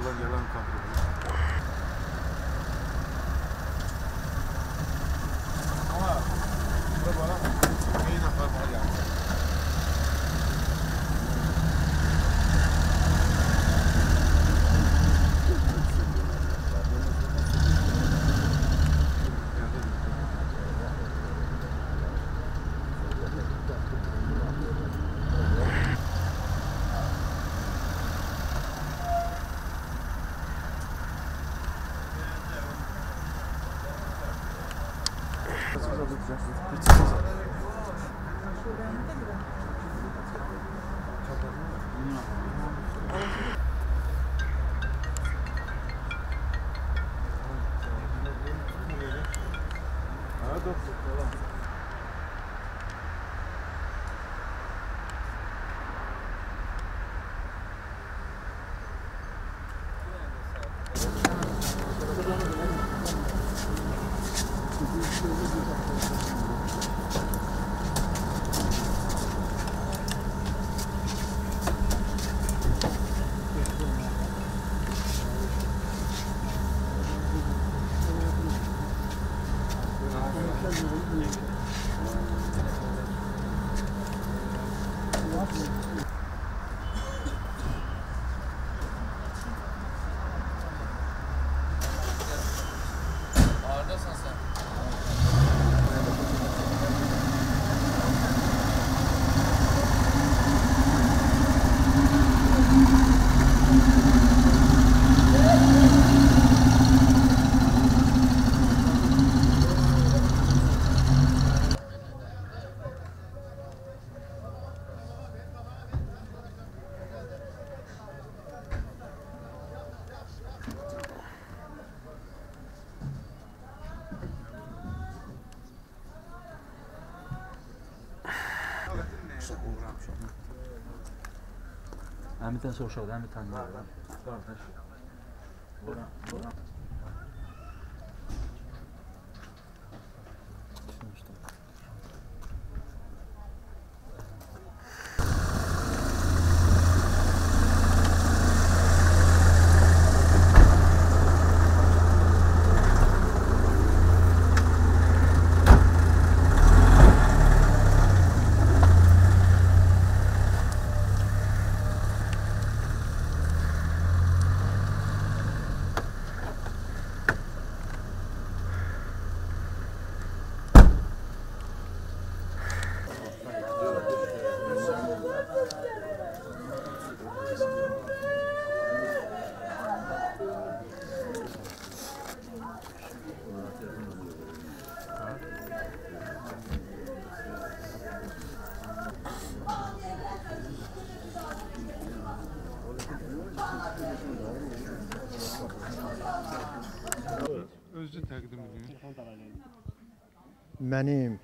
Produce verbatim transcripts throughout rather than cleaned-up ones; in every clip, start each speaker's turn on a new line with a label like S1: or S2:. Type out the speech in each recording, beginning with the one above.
S1: yoldan gelen kontrol edilir. Ama burada bana neyin aparmaya geldi?
S2: Ağırdasın sen.
S3: Əmidən soruşaq, əmi tanıyırlar. Qardaş. Bura, bura.
S1: Özü təqdim edin.
S4: Mənim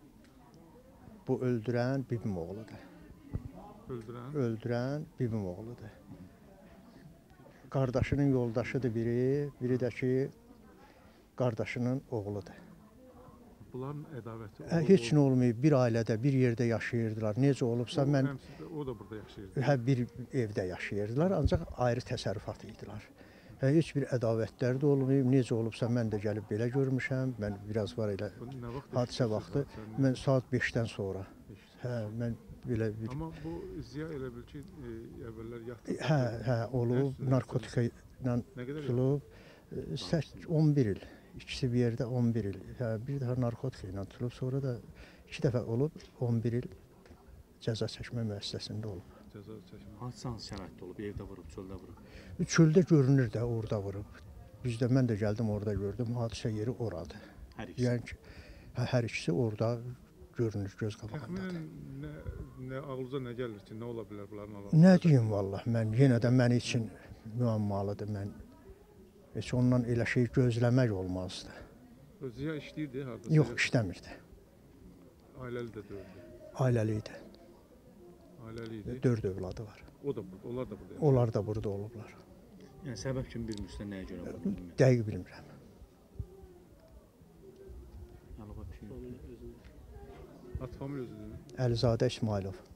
S4: bu öldürən bibim oğludur.
S1: Öldürən?
S4: Öldürən bibim oğludur. Qardaşının yoldaşıdır biri, biri də ki, qardaşının oğludur.
S1: Bunların ədavəti?
S4: Hə, heç nə olmayıb, bir ailədə, bir yerdə yaşayırdılar. Necə olubsa,
S1: o,
S4: mən...
S1: O da burada yaşayırdı?
S4: Hə, bir evdə yaşayırdılar, ancaq ayrı təsərrüfat idilər. Hə, heç bir ədavətlər də olmayıb, necə olubsa, mən də gəlib belə görmüşəm. Mən biraz var elə hadisə vaxtı, mən saat beşdən sonra. Hə, mən belə bir...
S1: Amma bu Ziya elə bil ki, əvvəllər yatdı.
S4: Hə, hə, olub, narkotika ilə tutulub. on bir il, ikisi bir yerdə on bir il. Hə, bir daha narkotika ilə tutulub, sonra da iki dəfə olub, on bir il cəza çəkmə müəssisəsində olub.
S1: Cəza çəkmə.
S3: Hansı hansı şəraitdə olub, evdə vurub, çöldə vurub?
S4: Çöldə görünür də, orada vurub. Bizdə mən də gəldim, orada gördüm, hadisə yeri oradır.
S3: Hər ikisi?
S4: Yəni ki, hə, hər ikisi orada görünür, göz qabağındadır.
S1: Təxminən nə, nə, ağlınıza nə gəlir ki, nə ola bilər bunların ağlınıza?
S4: Nə deyim vallah, mən yenə də mən üçün müəmmalıdır. Mən heç ondan elə şey gözləmək olmazdı.
S1: Ziya işləyirdi harada?
S4: Yox, işləmirdi.
S1: Ailəli də dördü?
S4: Ailəli idi.
S1: Ailəli idi?
S4: Dörd övladı var.
S1: O da burada, onlar da burada?
S4: Onlar da burada olublar.
S3: Yəni səbəb kimi bilmirsən, nəyə görə vurdu?
S4: Dəqiq bilmirəm.
S1: At famil özüdür?
S4: Əlizadə İsmailov.